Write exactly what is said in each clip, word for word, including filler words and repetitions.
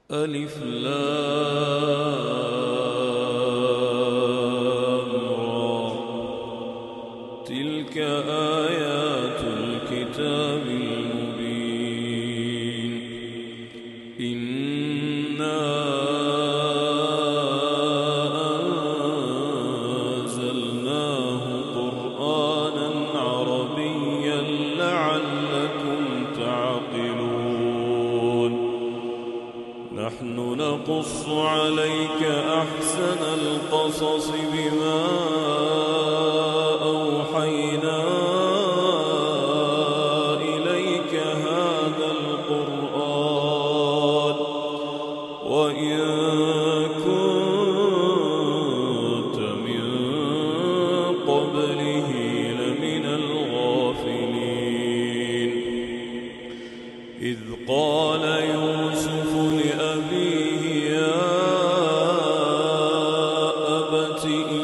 ألف لام را. تلك آيات الكتاب المبين. إنا أنزلناه قرآنا عربيا لعلكم تعقلون. نحن نقص عليك أحسن القصص بما أوحينا إليك هذا القرآن وإن كنت من قبله لمن الغافلين. إذ قال يوسف لأبيه يا أبت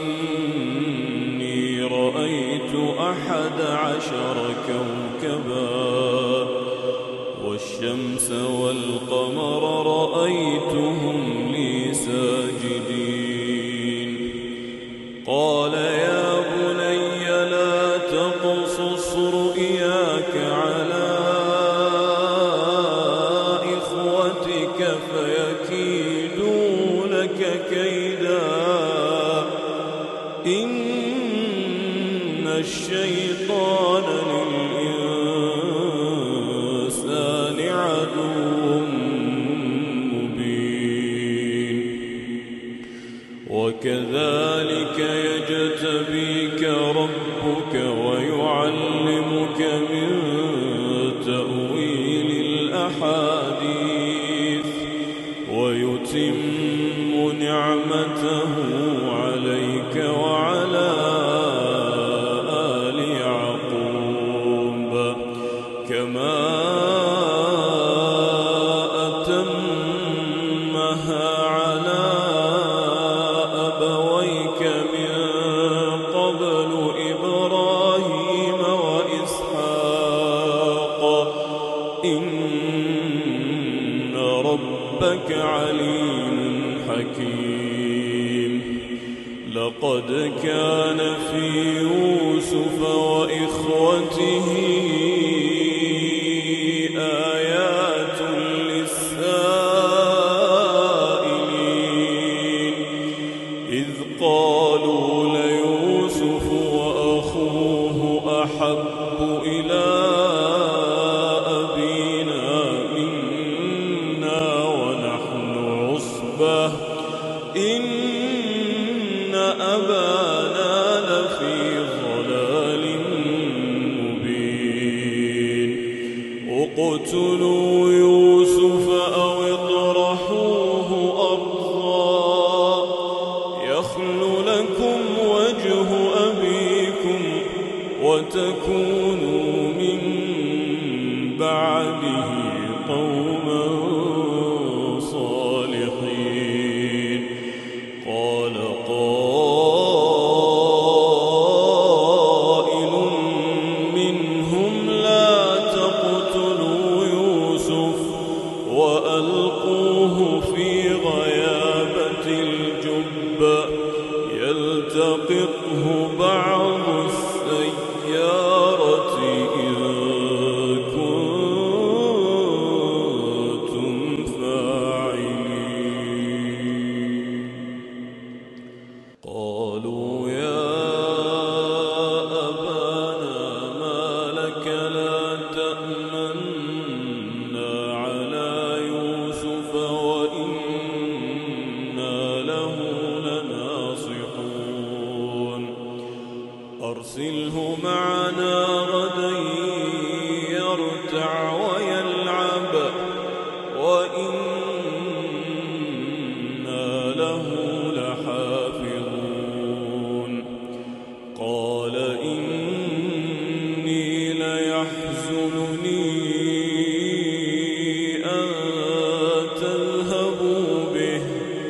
إني رأيت أحد عشر كوكبا والشمس والقمر رأيتهم لي ساجدين. قال يا بني لا تقصص رؤياك على إخوتك فيكيدوا لك كيدا إن الشيطان للإنسان عدو مبين. وكذلك يجتبيك ربك ويعلمك من تأويل الأحاديث ويتم نعمته عليك وعلى آل يعقوب كما أتمها على أبويك من قبل إبراهيم وإسحاق إن ربك عليم حكيم. لقد كان في يوسف وإخوته آيات للسائلين إذ قالوا ليوسف وأخوه أحب إلى أبينا منا ونحن عصبة إن أبانا لفي ضلال مبين. اقتلوا يوسف أو اطرحوه أرضا يخل لكم وجه أبيكم وتكونوا من بعده قوما صالحين. قال قائل منهم لا تقتلوا يوسف وألقوه في غيابة الجب يلتقطه بعض السيارة إن كنتم فاعلين. قالوا يا أبانا ما لك لا تأمنا على يوسف وإنا له لناصحون. أرسله معنا غدا يرتع ويلعب وإنا له لحافظون. قال إني ليحزنني أن تذهبوا به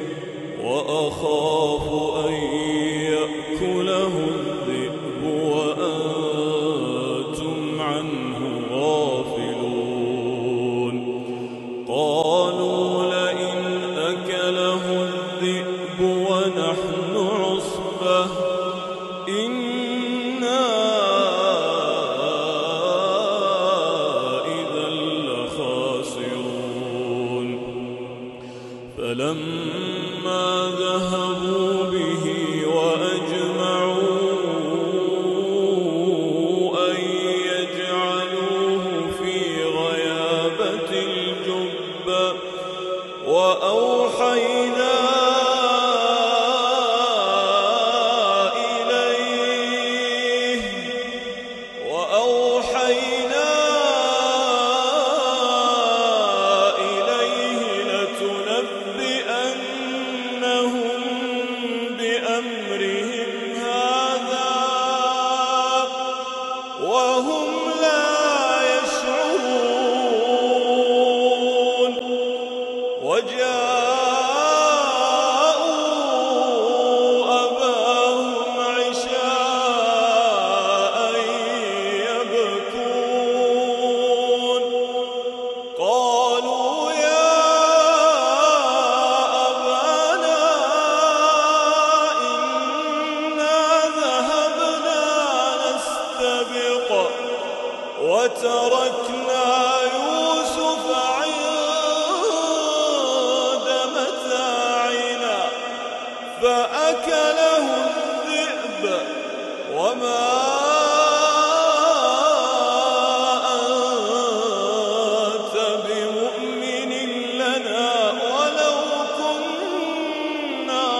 وأخاف أن يأكله الذئب وأنتم عنه غافلون. قالوا فلما ذهبوا به وأجمعوا أن يجعلوه في غيابة الجب وأوحينا إليه وأوحينا إليه لتنبئنهم بأمرهم هذا وهم لا يشعرون. وجاءوا أباهم عشاء يبكون قالوا يا أبانا إنا ذهبنا نستبق وتركنا يوسف عند متاعنا فأكله الذئب وما أنت بمؤمن لنا ولو كنا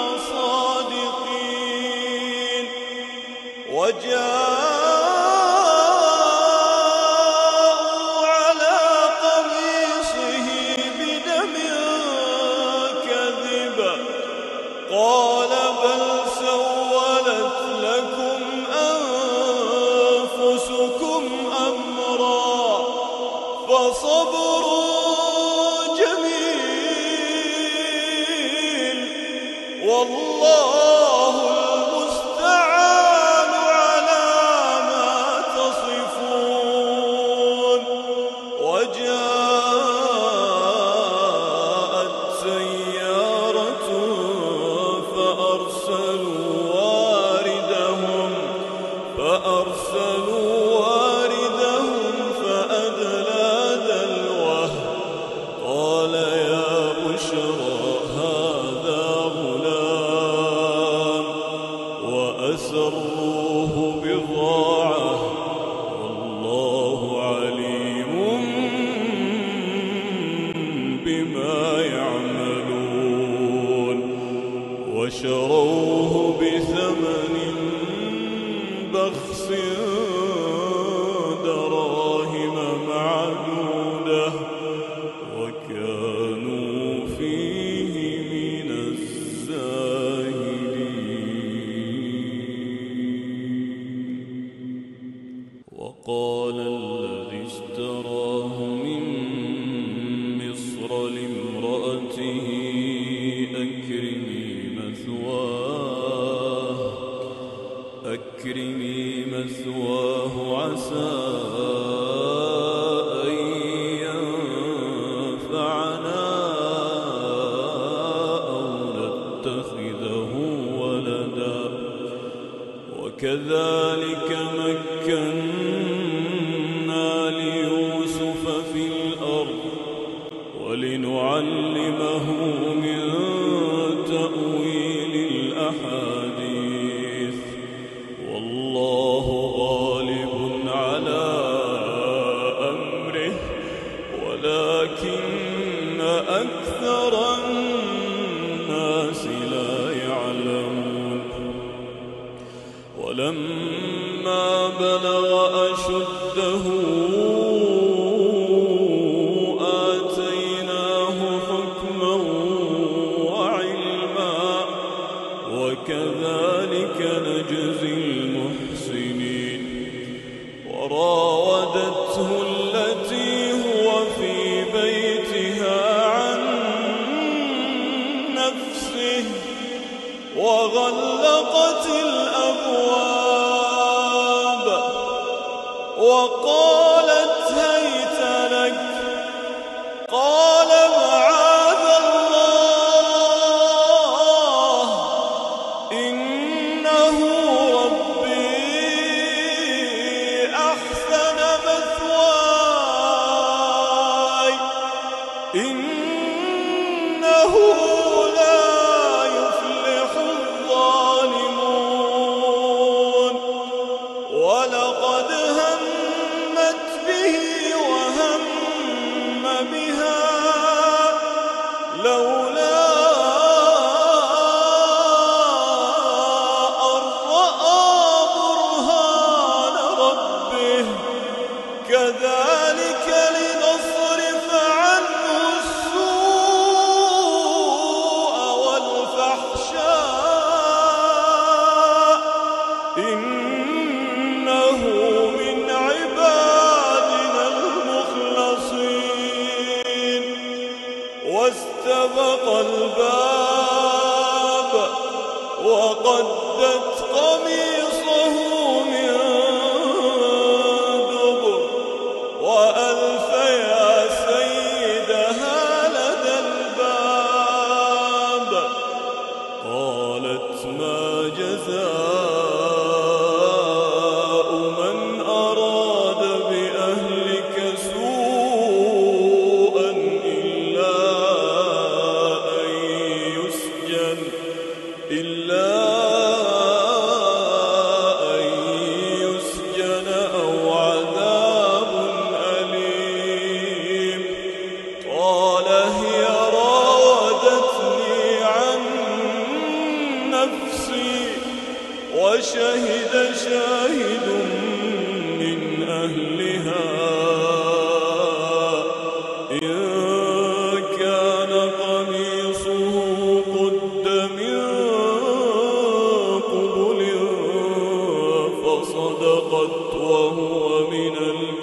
صادقين. وجاءوا على قميصه بدم كذب قال بل سولت لكم أنفسكم أمرا فصبر جميل والله المستعان على ما تصفون. وجاءت سيارة فأرسلوا واردهم فأرسلوا واردهم فأدلى دلوه قال يا بشرى هذا غلام وأسروه بضاعة والله عليم بما يعملون. وشروه بثمن بخس دراهم معدودة وكانوا فيه من الزاهدين. وقال الذي اشتراه من مصر لامرأته أكرمي مثواه أكرمي مثواه عسى أن ينفعنا أو نتخذه ولدا وكذلك مكنا ليوسف في الأرض ولنعلمه من تأويل الأحاديث والله غالب على أمره ولكن أكثر الناس لا يعلمون. ولما بلغ أشده آتيناه حكما وعلما وكذلك نجزي المحسنين. وراودته التي هو في بيتها عن نفسه وغلقت الأبواب وقالت هيت لك قال معاذ الله إنه ربي أحسن مثواي إنه لا يفلح الظالمون ولقد همت به وهم بها لولا أن رأى برهان ربه كذلك لنصرف عنه السوء والفحشاء إنه من عبادنا المخلصين واستبق الباب وقدت قميصه من دبر وألف يا سيدها لدى الباب قالت ما جزاء من أراد بأهلك سوءا إلا أن يسجن إلا أن يسجن أو عذاب أليم قال هي راودتني عن نفسي وشهد شاهد من أهلها إن كان قميصه قد من قبل فصدقت وهو من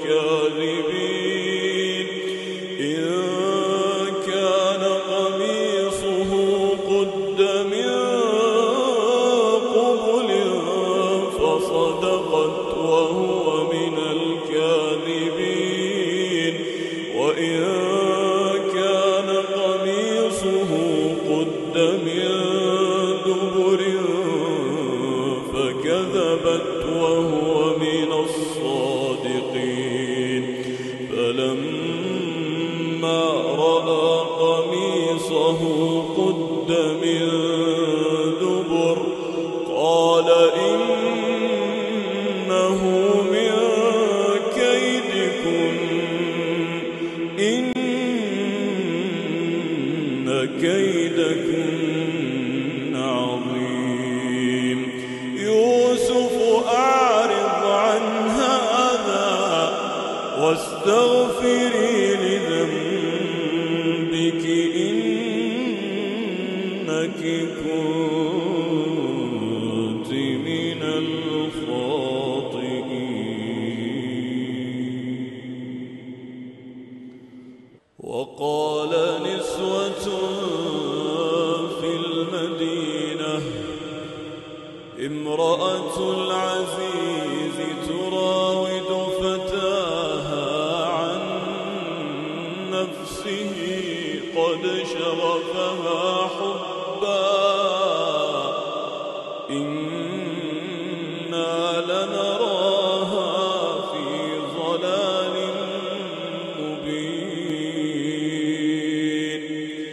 الكاذبين إن كان قميصه قد من قبل فصدقت وهو من الكاذبين وإن كان قميصه قد من دبر فكذبت وهو من الصادقين فلما رأى قميصه قد من دبر قال إنه من كيدكن إن كيدكن عظيم يوسف أعرض عن هذا واستغفري لذنبك إنك كنت من الخاطئين وقال نسوة في المدينة امرأة العزيز تراود فتاها عن نفسه قد شغفها حبا إنا لنراها في ضلال مبين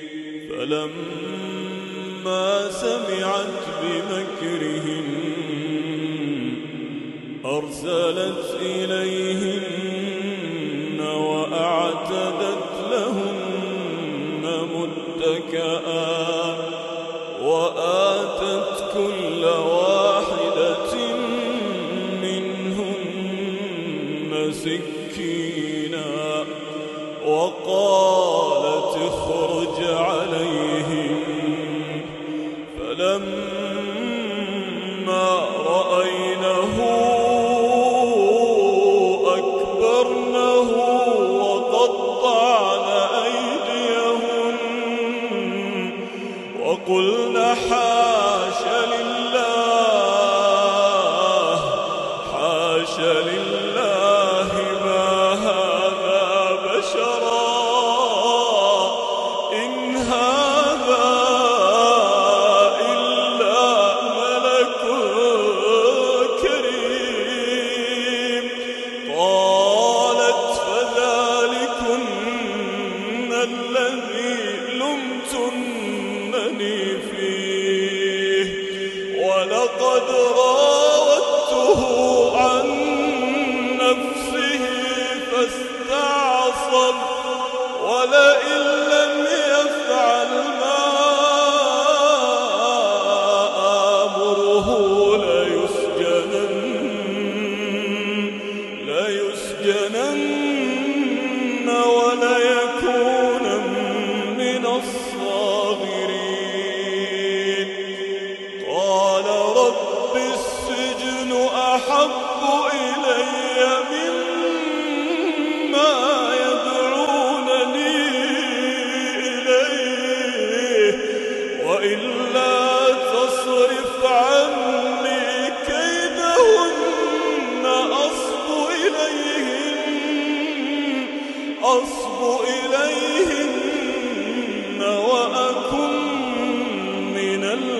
فلما سمعت بمكرهن أرسلت إليهن وأعتدت لهن متكئا وآتت كل واحدة منهن سكينا وقالت اخرج عليهم فلما رأينه أكبرنه وقطعن أيديهن وقلن حاش لله حاش لله ما هذا بشرا إن هذا إلا ملك كريم قالت فذلكن الذي لمتنني لقد راودته عن نفسه فاستعصم ولئن لم يفعل ما آمره ليسجنن ليسجنن وليكونن من الصاغرين. قال رب السجن أحب إلي مما يدعونني إليه وإلا تصرف عني كيدهن أصب إليهن أصب إليهن وأكن من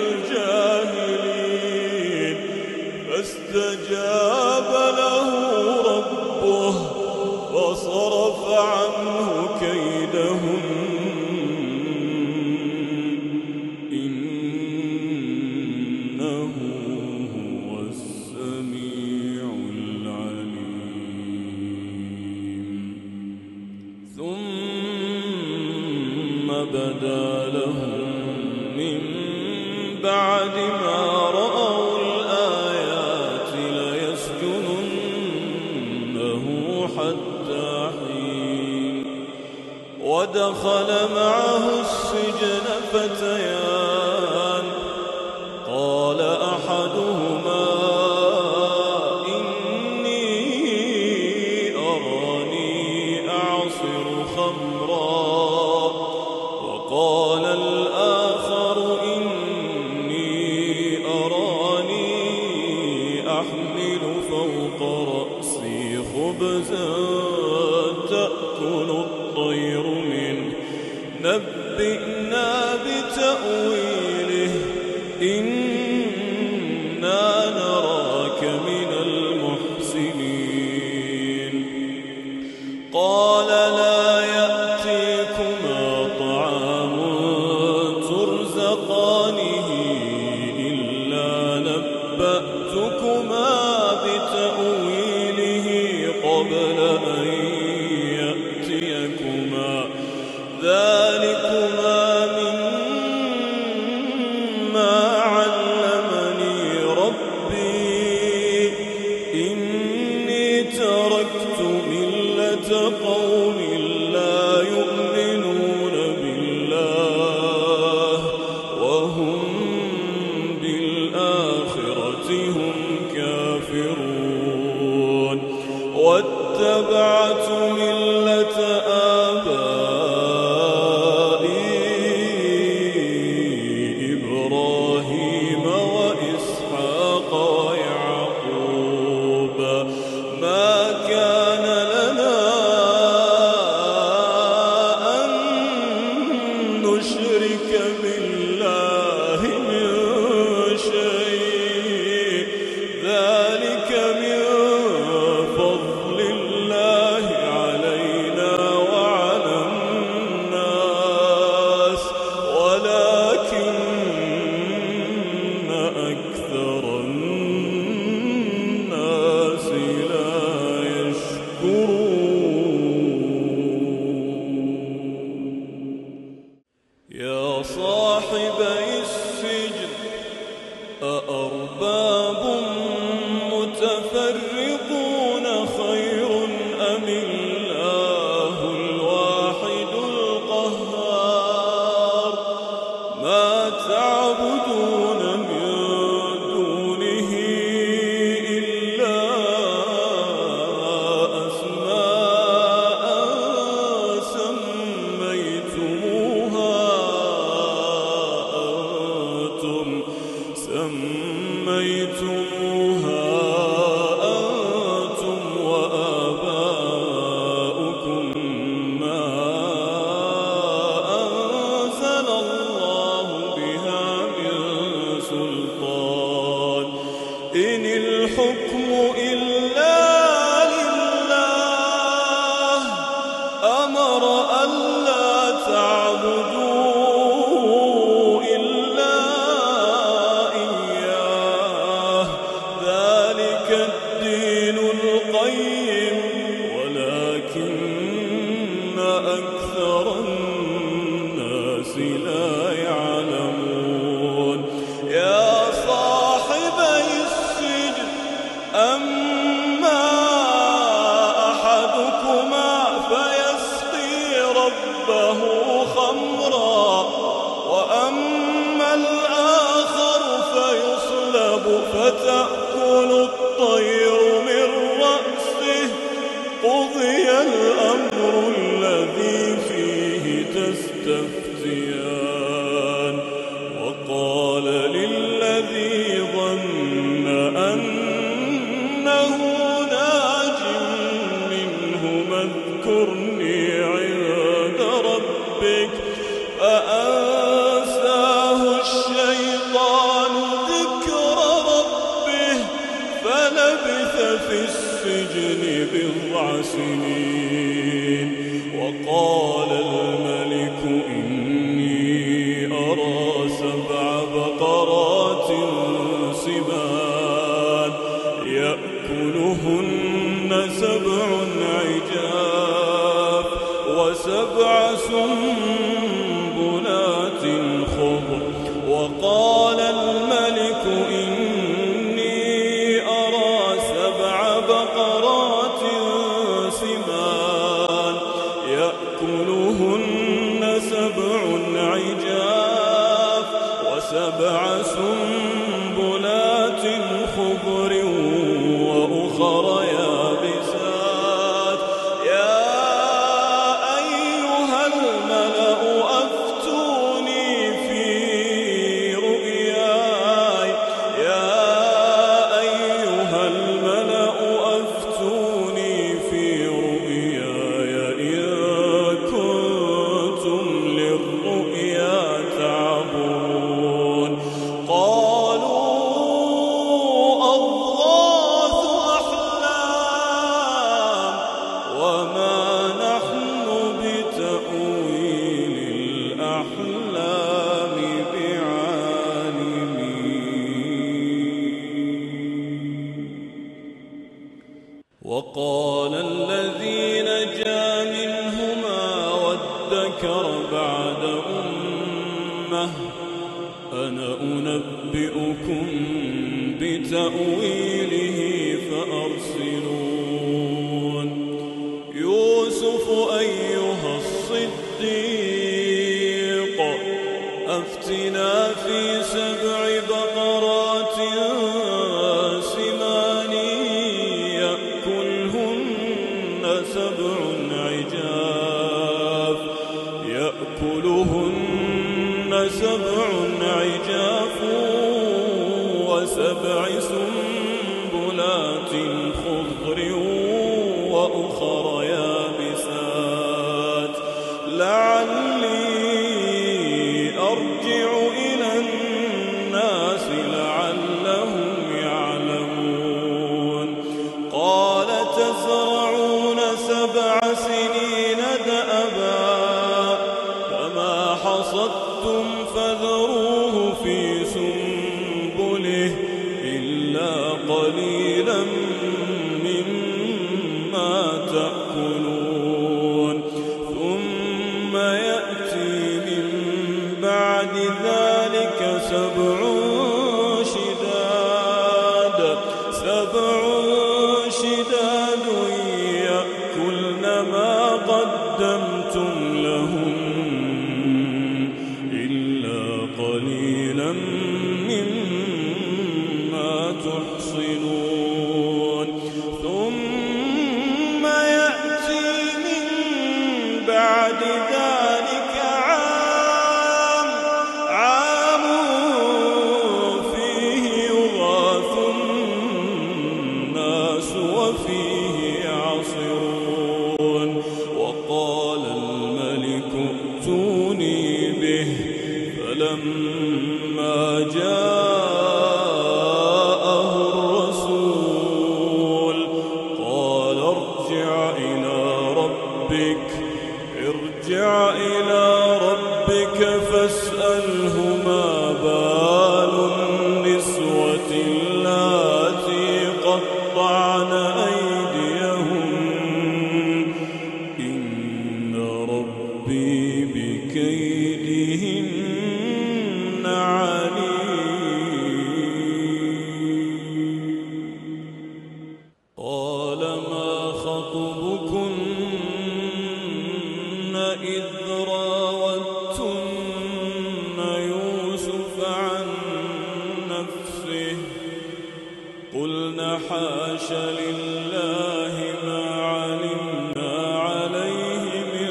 الجاهلين. فاستجاب له ربه فصرف عنه كيدهن إنه هو السميع العليم. ثم بدا لهم من بعد ما رأوا الآيات ليسجننه حتى حين. ودخل معه السجن فتيان قال أحدهما إني أراني أعصر خمرا وقال الآخر إني أراني أحمل فوق رأسي خبزا تأكل الطير منه نبئنا بتأويله إنا نراك من المحسنين. قال لا يأتيكما طعام ترزقانه إلا نبأتكما بتأويله قبل أن يأتيكما ذلكما مما علمني ربي إني تركت ملة قوم لا يؤمنون بالله وهم بالآخرة هم كافرون. واتبعت ملة آبائي إبراهيم وإسحاق ويعقوب ما كان لنا أن نشرك بالله من شيء ذلك من فضل الله علينا وعلى الناس ولكن أكثر الناس لا يشكرون. يا صاحبي السجن أأرباب متفرقون خير أم الله الواحد القهار. ما تعبدون من دونه إلا أسماء سميتموها أنتم سميتموها أنتم وآباؤكم ما أنزل الله بها من سلطان إن الحكم إلا لله أمر ألا تعبدوا إلا إياه لا يعلمون يا صاحبي السجن أما أحدكما فيسقي ربه خمرا وأما الآخر فيصلب فتأكل الطير من رأسه قضي الأمر الذي فيه تستفتيان وقال للذي ظن أنه ناج منه اذكرني عند ربك فأنساه الشيطان ذكر ربه فلبث في السجن بضع سنين وقال الملك إني أرى سبع بقرات سمان يأكلهن سبع عجاف وسبع سنبلات خضر وقال الملك إني أرى سبع بقرات سمان يأكلهن سبع عجاف وسبع سنبلات خضر وأخر يابسات يا أيها الملأ أفتوني في رؤياي يا أيها الملأ أفتوني في رؤياي إن كنتم للرؤيا تعبرون قالوا أضغاث أحلام وما نحن بتأويل الأحلام بعالمين وقال الذي نجا منهما وادكر بعد أمة أنا أنبئكم بتأويله فأرسلون يوسف أيها الصديق أفتنا في سبع بقرات سمان يأكلهن سبع عجاف يأكلهن سبع عجاف وسبع سنبلات خضر وأخر يابسات لعلي أرجع إلى الناس لعلهم يعلمون قال تزرعون سبع سنين دأبا فما حصدتم فذروه في سنبله إلا قليلا مما تأكلون ثم يأتي من بعد ذلك سبع شداد سبع شداد يأكلن ما قدمتم لهم إلا قليلا مما تحصنون ثم يأتي من بعد ذلك عام عام فيه يغاث الناس وفيه يعصرون وقال الملك ائتوني به فلما جاءه الرسول قال ارجع إلى ربك ارجع إلى ربك فاسأله ما بال النسوة اللاتي قطعن أيديهن إن ربي بكيدهن لله ما علمنا عليه من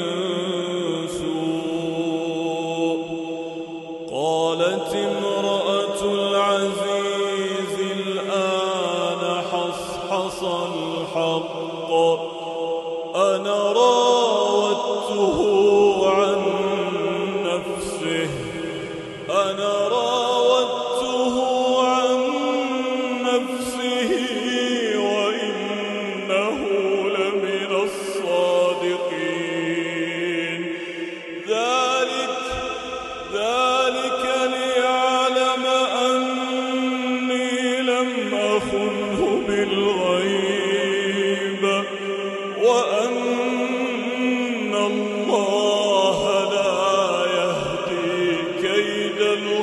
سوء. قالت امرأة العزيز الآن حصحص الحق أنا راودته عن نفسه أنا راودته عن نفسه وإنه لمن الصادقين. ذلك ذلك ليعلم أني لم أخنه بالغيب وأن الله لا يهدي كيد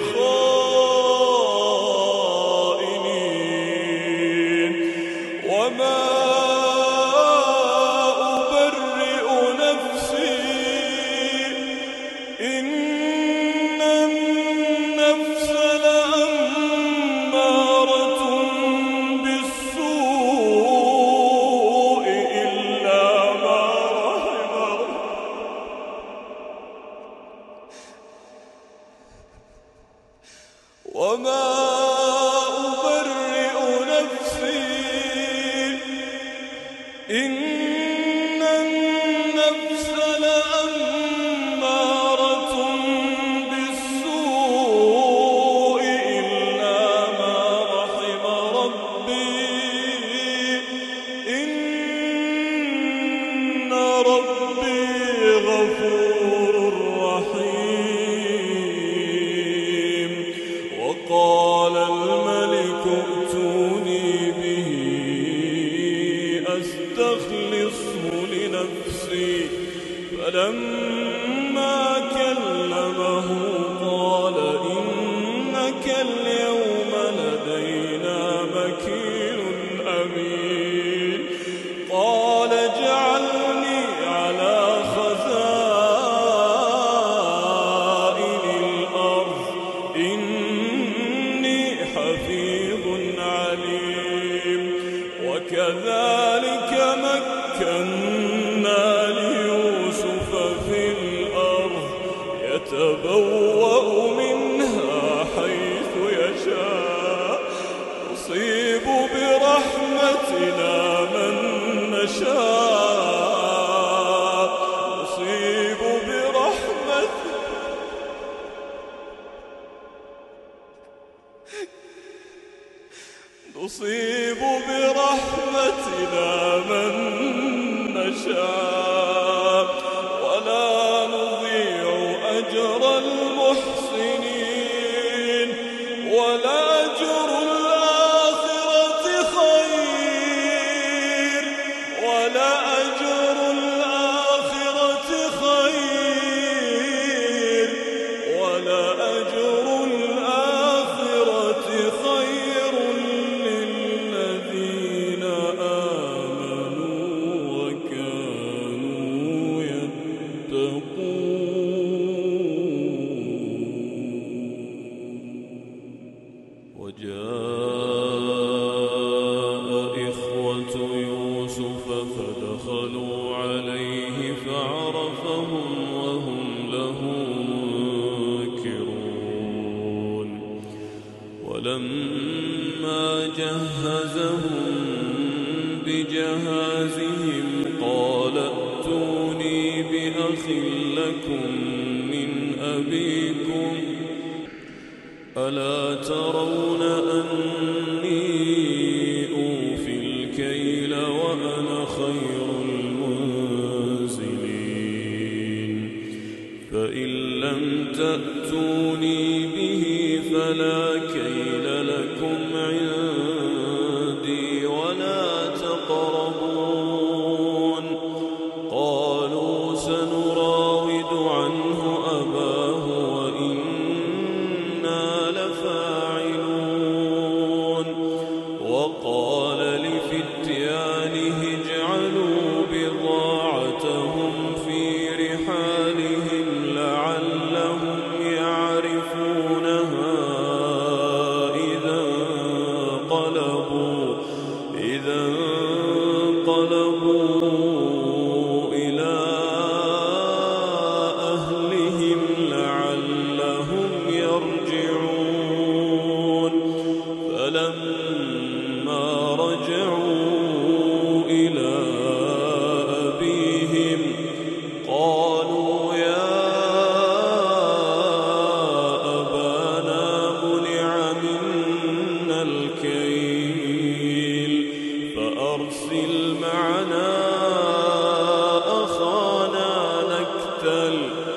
الخائنين. وما أبرئ نفسي إن النفس لأمارة بالسوء إلا ما رحم وما أبرئ نفسي إن النفس لأمارة بالسوء إلا ما رحم ربي إن ربي غفور رحيم. وقال الملك ائتوني به أستخلصه لنفسي. فلما كلمه قال إنك اليوم لدينا مكين أمين. قال اجعلني على خزائن الأرض إني حفيظ عليم. وكذلك مكنا ليوسف في الأرض يتبوأ منها حيث يشاء نصيب برحمتنا من نشاء نصيب برحمتنا نصيب برحمتنا من نشاء ولا نضيع أجر المحسنين. ولأجر الآخرة خير ولأجر الآخرة خير ولأجر الآخرة خير للذين آمنوا وكانوا يتقون. وجاء إخوة يوسف فدخلوا عليه فعرفهم وهم له منكرون. ولما جهزهم بجهازهم قال ائتوني بأخ لكم من أبيكم ألا ترون أني أوفي الكيل وأنا خير المنزلين. فإن لم تأتوني به فلا كيل لكم عندي ولا تقربون. قالوا سنراود عنه أباه وإنا لفاعلون. وقال لفتيانه اجعلوا بضاعتهم في رحالهم لعلهم يعرفونها إذا يرجعون فلما رجعوا إلى أبيهم قالوا يا أبانا منع منا الكيل فأرسل معنا أخانا نكتل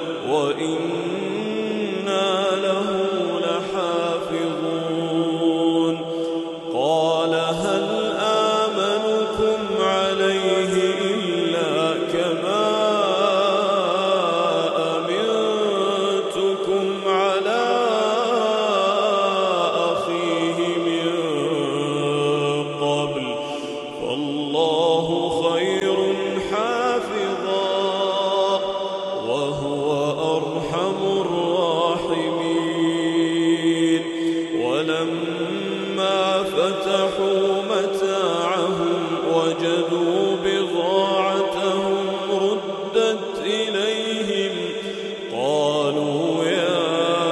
وإنا له لحافظون قال هل آمنكم عليه إلا كما أمنتكم على أخيه من قبل فالله خير حافظا وهو أرحم الراحمين ولما فتحوا متاعهم وجدوا بضاعتهم ردت إليهم قالوا يا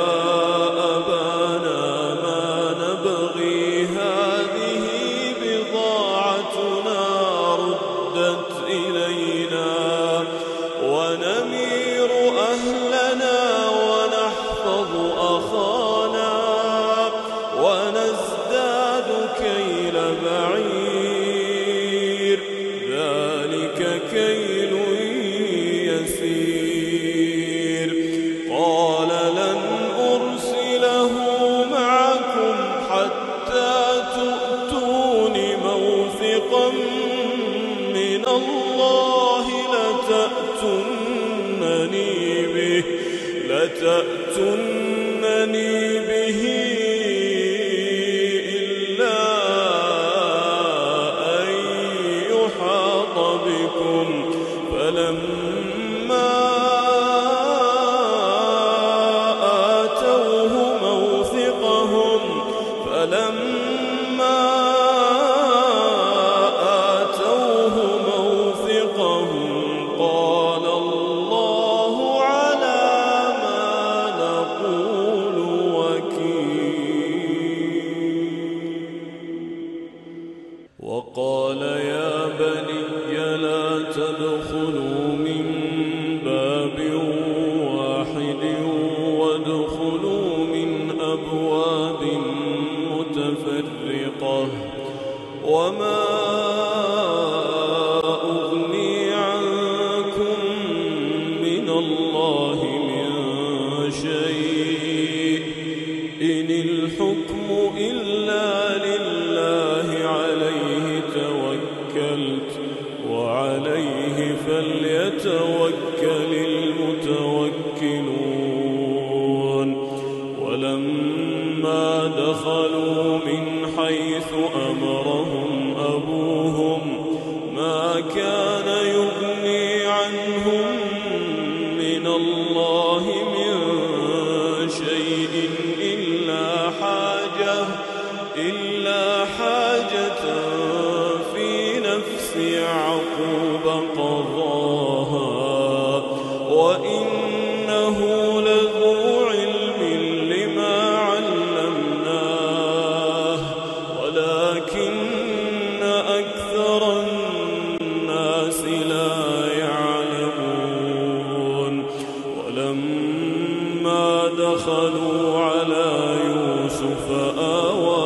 أبانا ما نبغي هذه بضاعتنا ردت إلينا ونمير أهلنا ونحفظ أخانا ونزداد كيل بعير ذلك كيل يسير قال لن أرسله معكم حتى تؤتون موثقا من الله لتأتونني به لتأتونني به إلا أن يحاط بكم فلما آتوه موثقهم فلما آتوه موثقهم قال الله على ما نقول وكيل وقال يا بني لا تدخلوا من باب واحد وادخلوا من أبواب متفرقة وما أغني عنكم من الله من شيء إن الحكم إلا لله عليه توكلت وعليه فليتوكل المتوكلون ولما دخلوا من حيث أمرهم أبوهم ما كان يغني عنهم من الله من شيء إلا حاجة إلا حاجة في نفس يعقوب قضاها وإنه لذو علم لما علمناه ولكن أكثر الناس لا يعلمون ولما دخلوا على يوسف آوى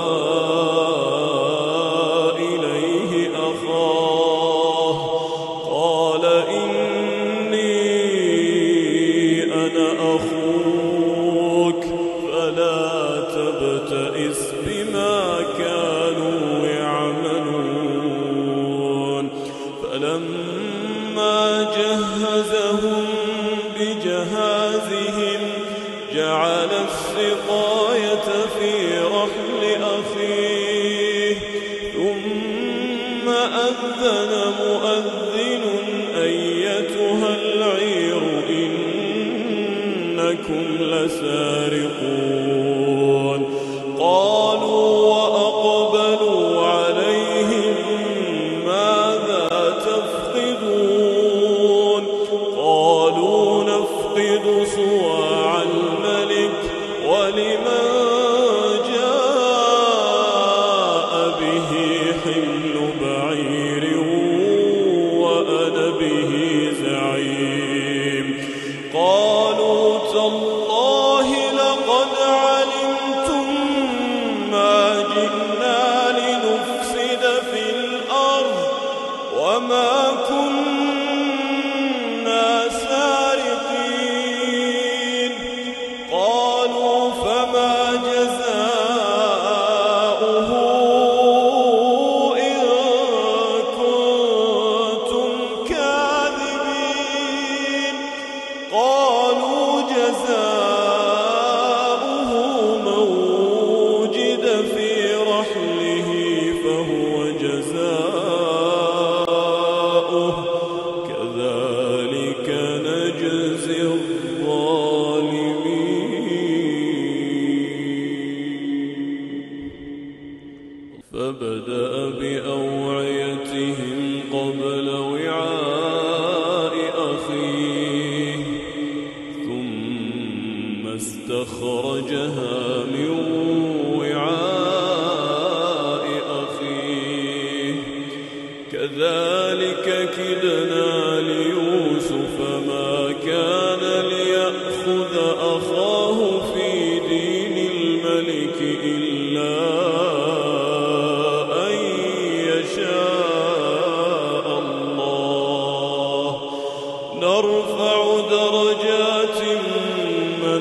إليه أخاه قال إني أنا أخوك فلا تبتئس بما كانوا يعملون فلما جهزهم بجهازهم جعل السقاية في رحل أخيه ثم أذن مؤذن أيتها العير إنكم لسارقون قالوا وأقبلوا عليهم ماذا تفقدون قالوا نفقد صواع الملك ولمن فبدأ بأوعيتهم قبل وعاء أخيه ثم استخرجها من وعاء أخيه كذلك كدنا ليوسف ما كان ليأخذ أخاه في دين الملك إلا أن يشاء الله نرفع درجات من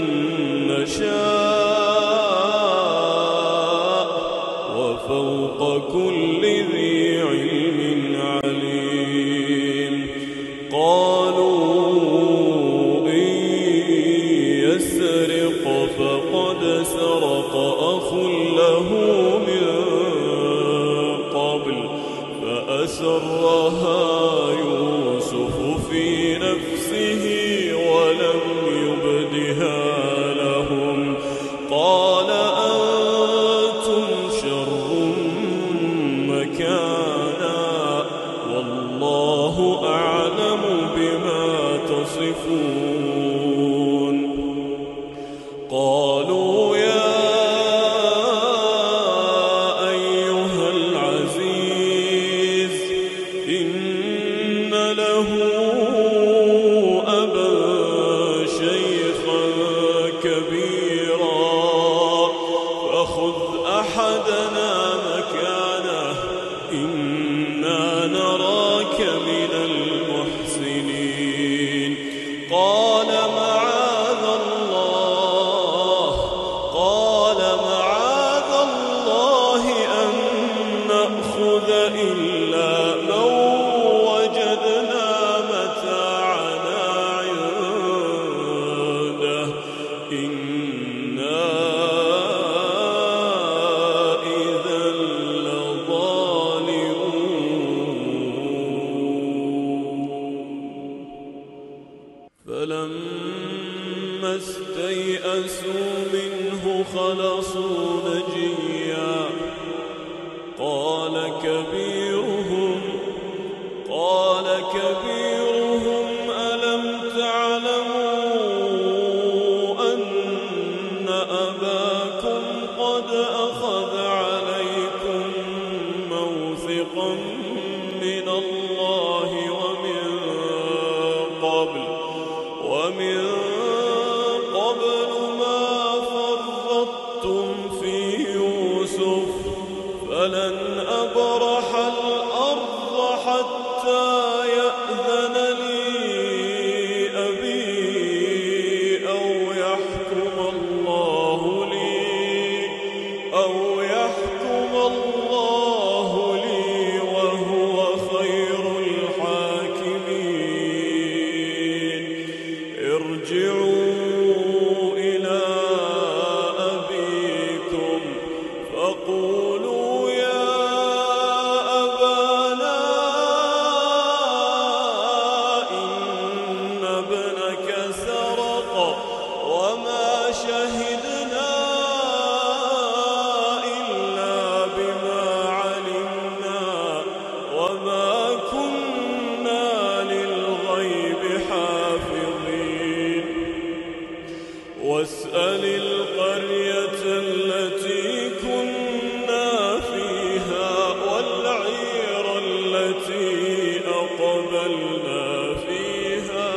نشاء وفوق كل ذي علم عليم قالوا إن يسرق فقد سرق أخ له من قبل فأسرها يوسف في نفسه ولم يبدها لهم قال أنتم شر مكانا والله أعلم بما تصفون قالوا يا أيها العزيز إن له أبا شيخا كبيرا فخذ أحدنا مكانه إنا نراك من المحسنين قال معاذ الله قال معاذ الله أن نأخذ إلا من وجدنا متاعنا عنده إنا إذا لظالمون فلما استيئسوا منه خلصوا نجيا قال كبيرهم قال كبيرهم ألم تعلموا أن أباكم قد أخذ عليكم موثقا من الله ومن قبل ومن قبل ما فرطتم في يوسف فلن أبرح الأرض حتى يأذن لي أبي أو يحكم الله لي أو يحكم الله لي وهو خير الحاكمين ارجعوا إلى أبيكم فقولوا يا أبانا إن ابنك سرق وما شهدنا إلا بما علمنا وما كنا للغيب حافظين واسأل القرية التي كنا فيها والعير التي أقبلنا فيها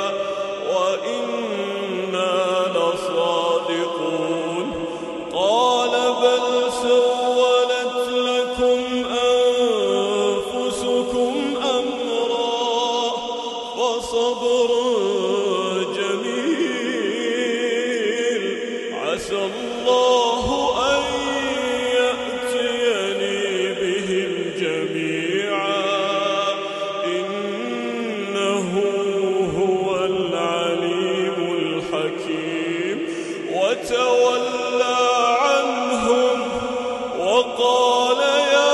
وإنا لصادقون قال بل سولت لكم أنفسكم أمرا فصبر جميل عسى الله أن يأتيني بهم جميعا إنه هو العليم الحكيم وتولى عنهم وقال يا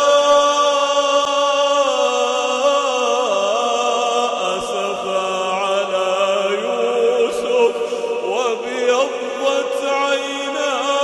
أسفا على يوسف وابيضت عيناه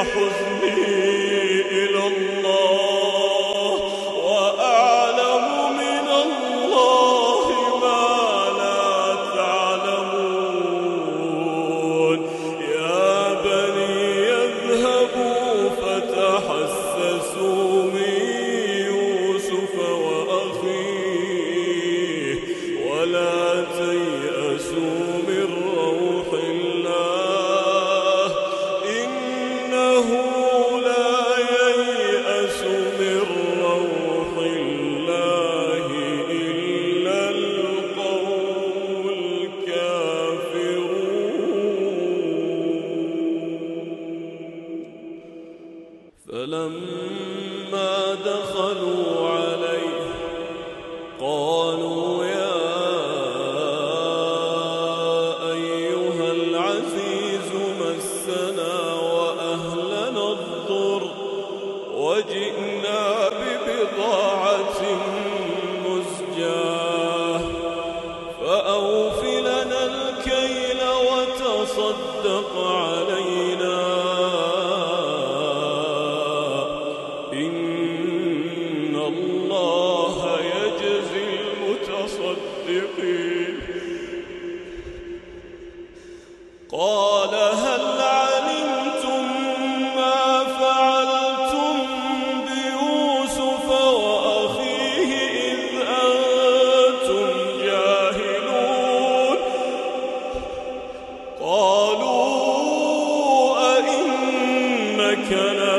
حزني إلى الله وأعلم من الله ما لا تعلمون يا بني اذهبوا فتحسسوا من يوسف وأخيه ولا تيأسوا من روح الله إنه لا ييأس من روح الله إلا القوم الكافرون فلما دخلوا عليه قالوا يا أيها العزيز مسنا وأهلنا الضر وجئنا ببضاعة مزجاة فأوف لنا الكيل وتصدق علينا إن الله يجزي المتصدقين قال هل علمتم ما فعلتم بيوسف وأخيه إذ أنتم جاهلون قالوا أئنك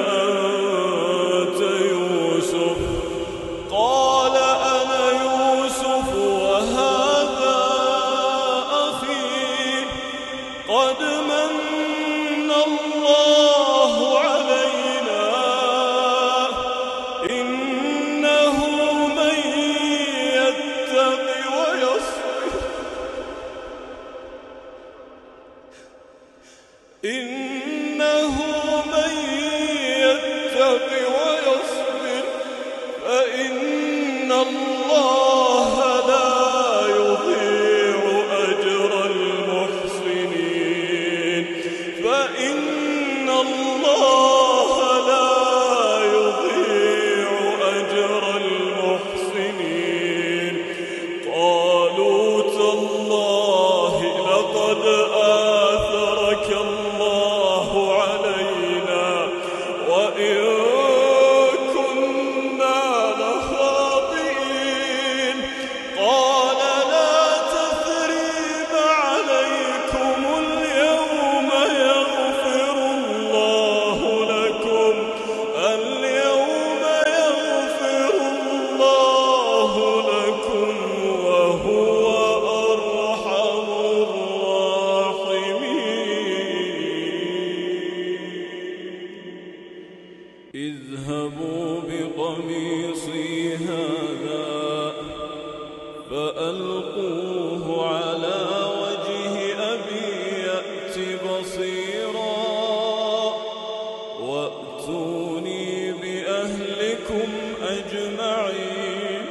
لأنت يوسف قال أنا يوسف وهذا أخي قد من الله علينا إنه من يتق ويصبر إنه من يتق ويصبر فإن الله لا يضيع أجر المحسنين فإن الله لا يضيع أجر المحسنين قالوا تالله لقد آثرك الله علينا وإن كنا لخاطئين قال لا تثريب عليكم اليوم يغفر الله لكم اليوم يغفر الله لكم وهو أرحم الراحمين اذهبوا بقميصي هذا فألقوه على وجه أبي يأت بصيرا وأتوني بأهلكم أجمعين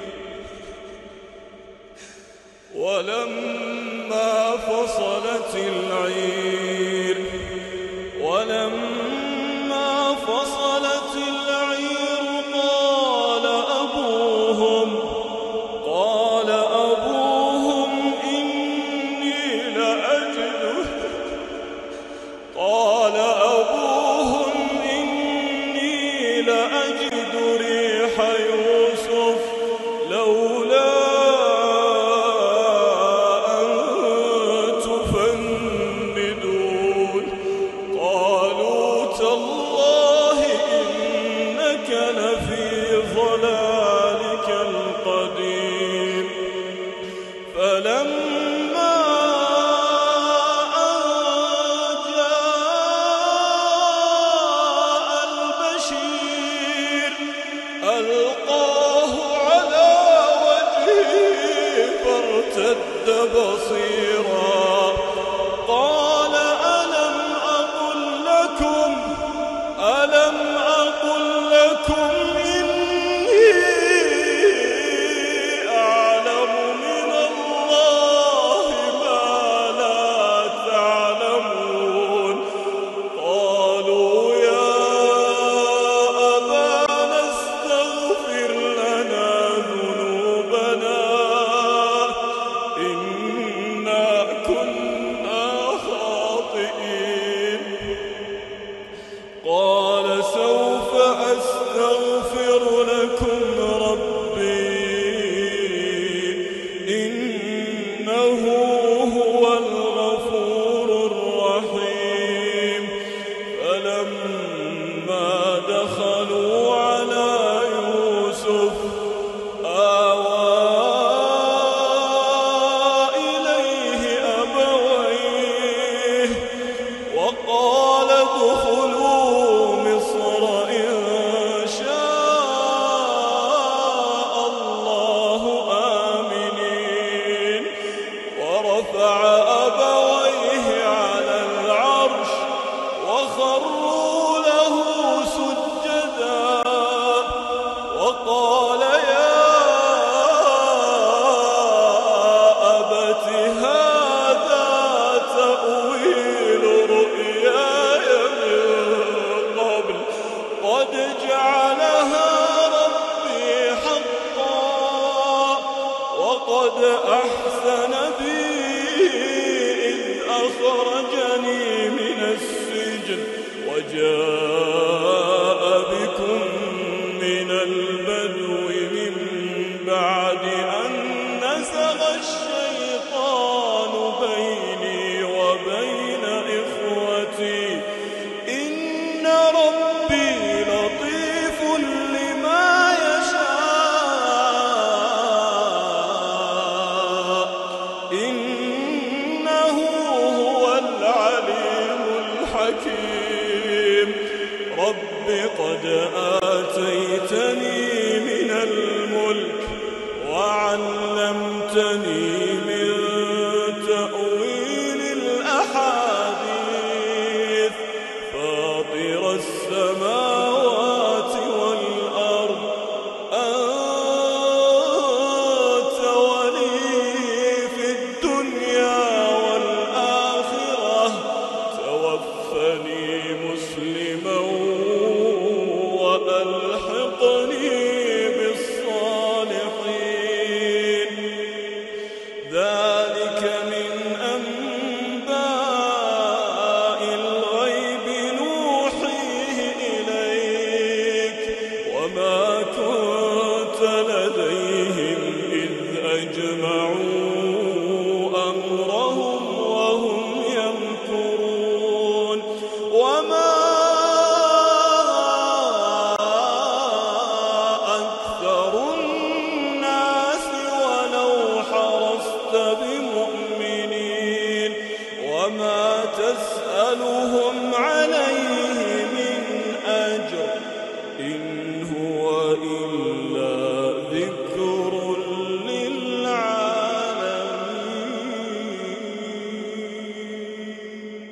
ولما فصلت العير ولما فصلت العير قال أبوهم قال أبوهم إني لأجد قال أبوهم إني لأجد ريح يوسف لولا أن تفندون قالوا تالله إنك لفي ضلالك القديم فلما أن جاء وقال ادخلوا مصر إن شاء الله آمنين ورفع أبويه على العرش وخروا له سجدا وقال يا أبت هذا تأويل رؤياي من قبل قد جعلها ربي حقا وقد أحسن بي إذ أخرجني من السجن وجاء بكم من البدو من بعد أن نزغ الشيطان بيني وبين إخوتي إن ربي لطيف لما يشاء إنه هو العليم الحكيم رب قد آتيتني من الملك وعلمتني من تأويل الأحاديث فاطر السماوات والأرض أنت ولي في الدنيا والآخرة توفني مسلما وألحقني بالصالحين ذلك من أنباء الغيب نوحيه إليك وما كنت لديهم إذ أجمعوا أمرهم وهم يمكرون وما أكثر الناس ولو حرصت بمؤمنين وما تسألهم عليه من أجر إن هو إلا ذكر للعالمين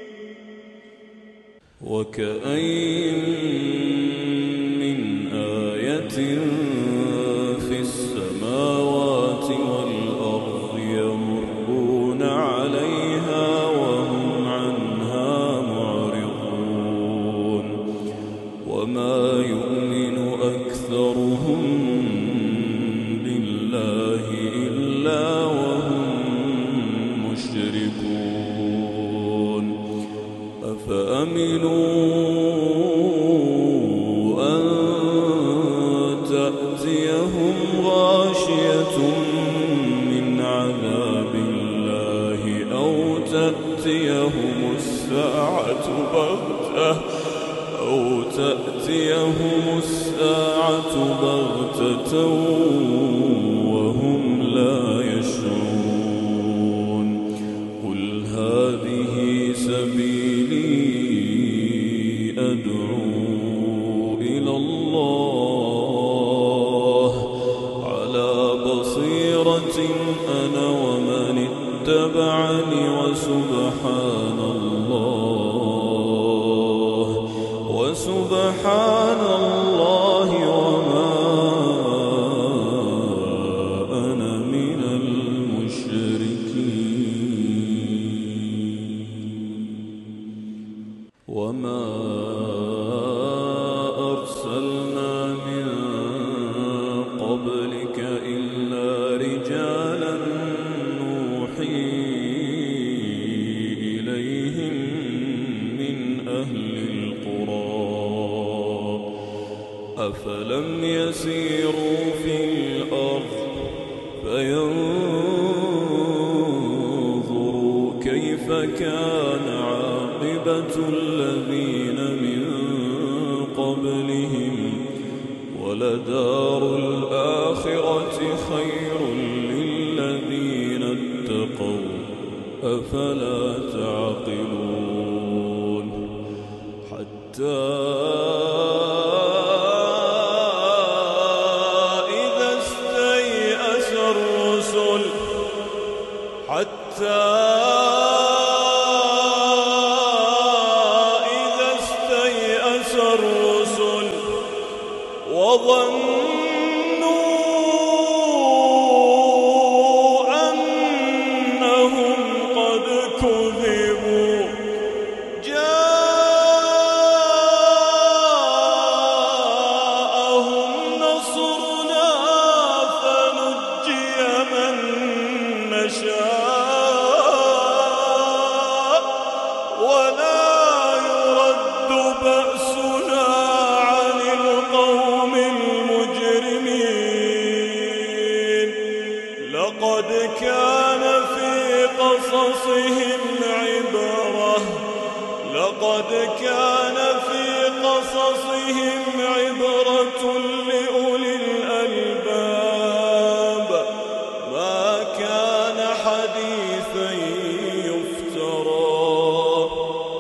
وكأين من آية في السماوات والأرض يمرون عليها وهم عنها معرضون وما يؤمن أكثرهم بالله إلا وهم مشركون أفأمنوا أن تأتيهم غاشية من عذاب الله أو تأتيهم الساعة بغتة أو تأتيهم الساعة بغتة وهم لا يشعرون قل هذه سبيلي أدعو إلى الله على بصيرة أنا ومن اتبعني وسبحان الله وسبحان الله وما أنا من المشركين وما أرسلنا من قبلك إلا رجالا نوحي إليهم من أهل القرى أفلم يسيروا في الأرض فينظروا كيف كان عاقبة الذين من قبلهم ولدار الآخرة خير للذين اتقوا أفلا تعقلون حتى إذا استيأس الرسل حتى إذا استيأس الرسل وظنوا أنهم قد كذبوا جاءهم نصرنا فنجي من نشاء ولا يرد بأسنا عن القوم المجرمين. لقد كان في قصصهم عبرة لقد كان في قصصهم عبرة لأولي الألباب ما كان حديثا يفترى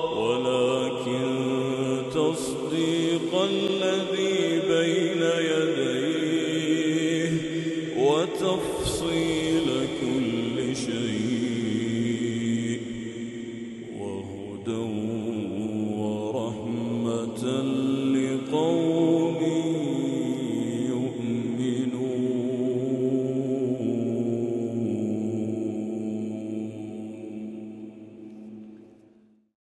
ولكن تصديق الذي بين يديه